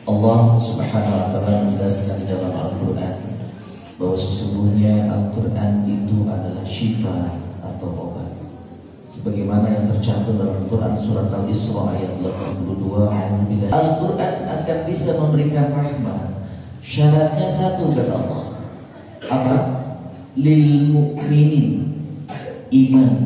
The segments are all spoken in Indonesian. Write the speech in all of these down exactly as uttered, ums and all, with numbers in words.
Allah Subhanahu wa taala menjelaskan di dalam Al-Qur'an bahwa sesungguhnya Al-Qur'an itu adalah syifa atau obat. Sebagaimana yang tercantum dalam Al-Qur'an surat Al-Isra ayat delapan puluh dua, Al-Qur'an akan bisa memberikan rahmat. Syaratnya satu kata Allah. Apa? Lil mu'minin, iman.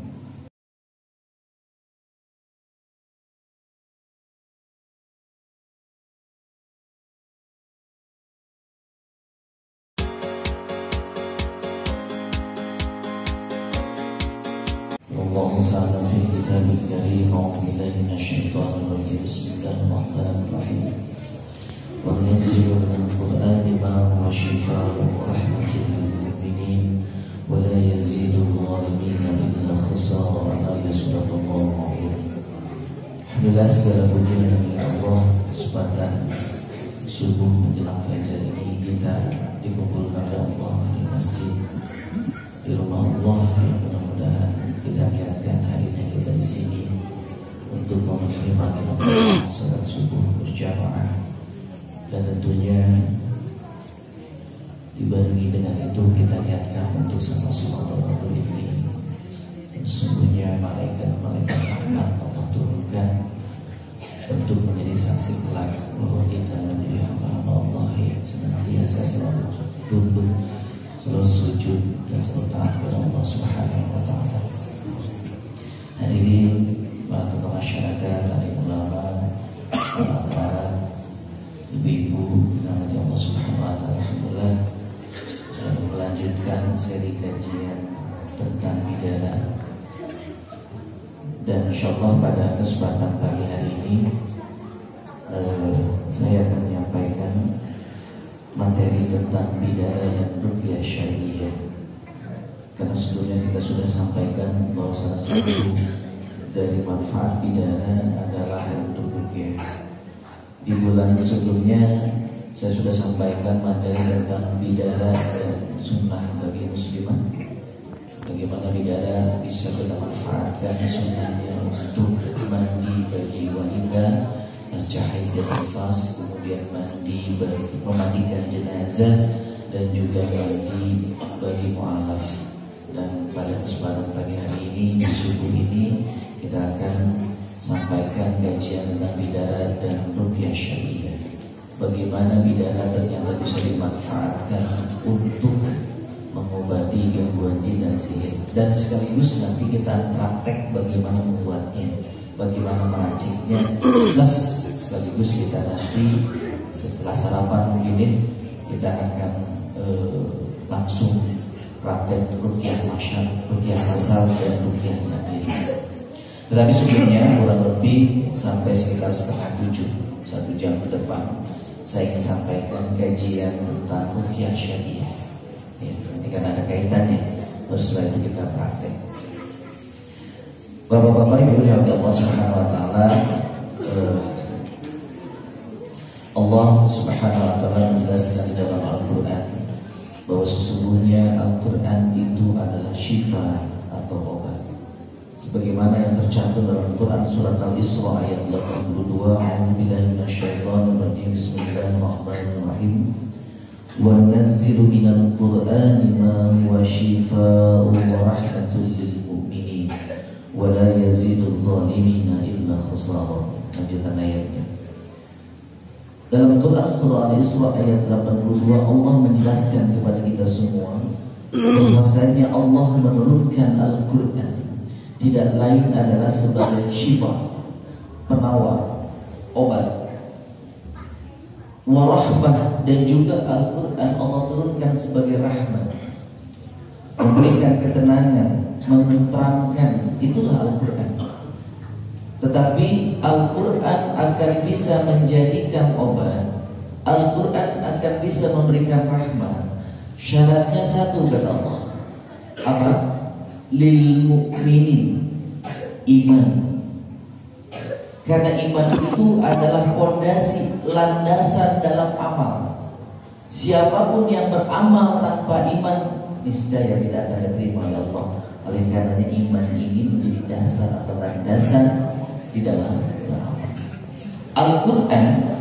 Allah Ta'ala fi kitabul karim a'udzu billahi minasyaitonir rajim bismillahirrahmanirrahim wa nunazzilu minal qur'ani ma huwa shifaa'un wa rahmatun lil mu'minin wa la yazidu adh-dhalimina illa khusara ayat surah Al-Mu'min. Alhamdulillah segala puji bagi Allah, kesempatan subuh menjelang fajar ini kita dikumpulkan oleh Allah di masjid di rumah Allah yang mudah-mudahan kita niatkan hari ini kita di sini untuk memenuhi panggilan salat subuh berjamaah, dan tentunya dibarengi dengan itu kita niatkan untuk sama-sama tawadhu ini. Sesungguhnya malaikat-malaikat rahmat Allah turunkan untuk menjadi saksi kelak bahwa kita menjadi hamba Allah yang senantiasa selalu tunduk, selalu sujud dan selalu taat kepada Allah Subhanahu wa taala. Hari ini para tokoh masyarakat, alim ulama, para aparat, ibu-ibu dirahmati Allah Subhanahu wa taala, alhamdulillah melanjutkan seri kajian tentang bidara. Dan insyaallah pada kesempatan pagi hari ini eh, saya akan menyampaikan materi tentang bidara dan ruqyah syariah. Karena sebelumnya kita sudah sampaikan bahwa salah satu dari manfaat bidara adalah untuk ruqyah. Di bulan sebelumnya saya sudah sampaikan materi tentang bidara dan sunnah bagi muslimah. Bagaimana bidara bisa kita manfaatkan sunnahnya untuk mandi bagi wanita pasca haid dan nifas, kemudian mandi bagi memandikan jenazah, dan juga mandi bagi mu'alaf. Dan pada kesempatan pagi hari ini di subuh ini kita akan sampaikan kajian tentang bidara dan ruqyah syariah. Bagaimana bidara ternyata bisa dimanfaatkan untuk mengobati gangguan jin dan sihir, dan sekaligus nanti kita praktek bagaimana membuatnya, bagaimana meraciknya, plus sekaligus kita nanti setelah sarapan mungkin ya, kita akan eh, langsung praktek ruqyah masyar, ruqyah masal dan ruqyah mandiri. Tetapi sebelumnya kurang lebih sampai sekitar setengah tujuh, satu jam ke depan, saya ingin sampaikan kajian tentang ruqyah syariah. Ya, nanti kan ada kaitannya. Terus setelah itu kita praktek. Bapak-bapak ibu yang Allah Subhanahu wa taala, eh, Allah Subhanahu wa taala menjelaskan di dalam Al-Qur'an bahwa sesungguhnya Al-Qur'an itu adalah syifa atau obat. Sebagaimana yang tercantum dalam Al-Qur'an surat Al-Isra ayat delapan puluh dua, a'udzu billahi minasyaitonir rajim, bismillahirrahmanirrahim. Wa nunazzilu minal qur'ani ma huwa shifaa'un wa rahmatun lil mu'minin wa la yazidu adh-dhalimina illa khusara. Lanjutan ayatnya. Dalam Quran surah Al-Isra ayat delapan puluh dua, Allah menjelaskan kepada kita semua bahwasanya Allah menurunkan Al-Quran tidak lain adalah sebagai syifa, penawar, obat, warahmah, dan juga Al-Quran Allah turunkan sebagai rahmat, memberikan ketenangan, menenteramkan. Itulah Al-Quran. Tetapi Al-Quran akan bisa menjadikan obat, Al-Quran akan bisa memberikan rahmat. Syaratnya satu kata Allah. Apa? Lil mu'minin, iman. Karena iman itu adalah fondasi, landasan dalam amal. Siapapun yang beramal tanpa iman niscaya tidak akan diterima oleh Allah. Oleh karenanya iman ini menjadi dasar atau landasan di dalam beramal. Al-Quran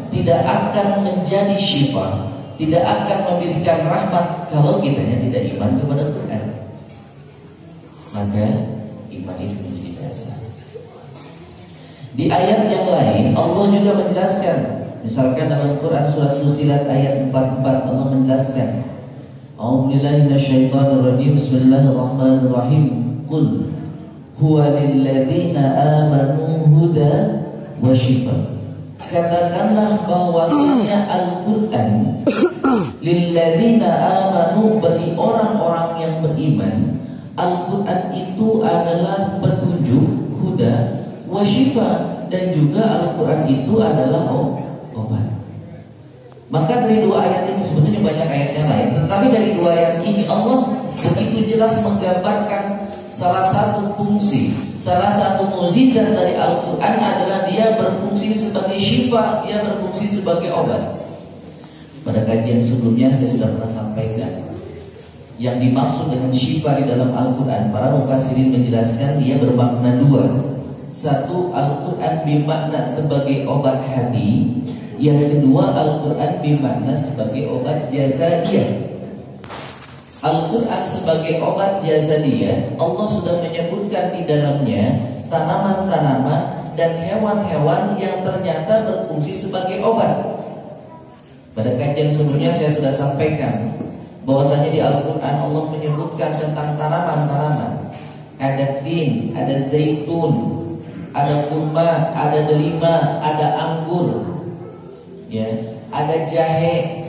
tidak akan menjadi syifa, tidak akan memberikan rahmat kalau kitanya tidak iman kepada Quran. Maka iman itu menjadi dasar. Di ayat yang lain Allah juga menjelaskan, misalkan dalam Quran surat Fussilat ayat empat puluh empat Allah menjelaskan, A'udzubillahi minasyaitonir rajim, Bismillahirrahmanirrahim. Qul huwa lilladzina amanu huda wa shifa. Katakanlah bahwasanya Al-Qur'an lilladzina amanu, bagi orang-orang yang beriman, Al-Quran itu adalah petunjuk, huda, wa shifa, dan juga Al-Quran itu adalah obat. Maka dari dua ayat ini, sebetulnya banyak ayat yang lain, tetapi dari dua ayat ini Allah begitu jelas menggambarkan salah satu fungsi, salah satu mukjizat dari Al-Quran adalah dia berfungsi sebagai shifa, dia berfungsi sebagai obat. Pada kajian sebelumnya saya sudah pernah sampaikan, yang dimaksud dengan syifa di dalam Al-Quran, para mufassirin menjelaskan dia bermakna dua. Satu, Al-Quran bermakna sebagai obat hati. Yang kedua, Al-Quran bermakna sebagai obat jasadiyah. Al-Quran sebagai obat jasadiyah, Allah sudah menyebutkan di dalamnya tanaman-tanaman dan hewan-hewan yang ternyata berfungsi sebagai obat. Pada kajian sebelumnya saya sudah sampaikan bahwasanya di Al-Quran Allah menyebutkan tentang tanaman-tanaman. Ada tin, ada zaitun, ada kurma, ada delima, ada anggur, ya, ada jahe,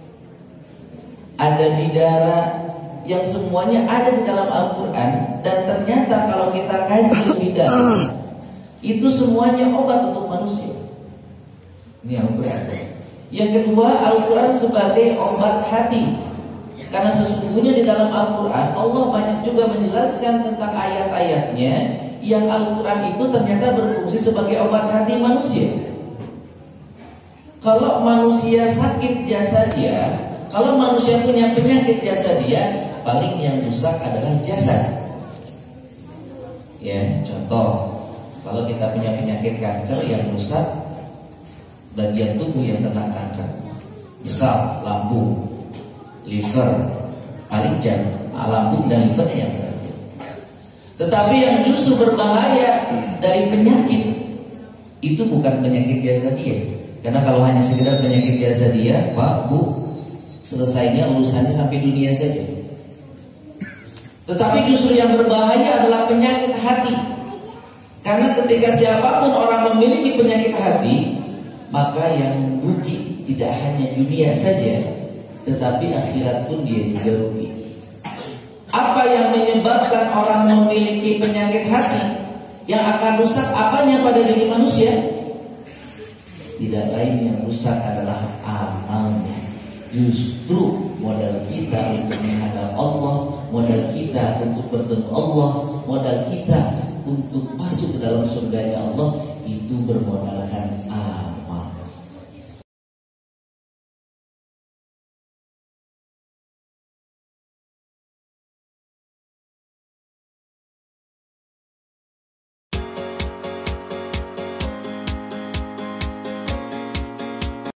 ada bidara, yang semuanya ada di dalam Al-Quran. Dan ternyata kalau kita kaji lebih dalam, itu semuanya obat untuk manusia. Ini Al-Quran. Yang kedua, Al-Quran sebagai obat hati. Karena sesungguhnya di dalam Al-Quran Allah banyak juga menjelaskan tentang ayat-ayatnya yang Al-Quran itu ternyata berfungsi sebagai obat hati manusia. Kalau manusia sakit jasadiah, kalau manusia punya penyakit jasadiah, paling yang rusak adalah jasad. Ya, contoh, kalau kita punya penyakit kanker, yang rusak bagian tubuh yang kena kanker. Misal lambung, liver, paling jantung, lambung dan livernya yang sakit. Tetapi yang justru berbahaya dari penyakit itu bukan penyakit jasadiah. Karena kalau hanya sekedar penyakit jasadiah, Pak, Bu, selesainya urusannya sampai dunia saja. Tetapi justru yang berbahaya adalah penyakit hati. Karena ketika siapapun orang memiliki penyakit hati, maka yang rugi tidak hanya dunia saja, tetapi akhirat pun dia juga rugi. Apa yang menyebabkan orang memiliki penyakit hati? Yang akan rusak apanya pada diri manusia? Tidak lain yang rusak adalah amalnya. Justru modal kita untuk menghadap Allah, modal kita untuk bertemu Allah, modal kita untuk masuk ke dalam surganya Allah, itu bermodalkan amal.